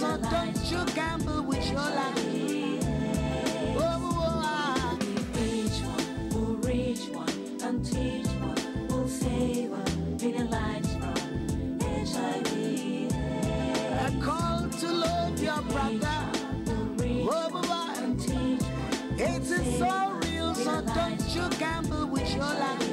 so don't you gamble with your life. Each one will reach one and teach one will save one million lives from HIV. A call to love your brother. It is so real, so don't you gamble with your life.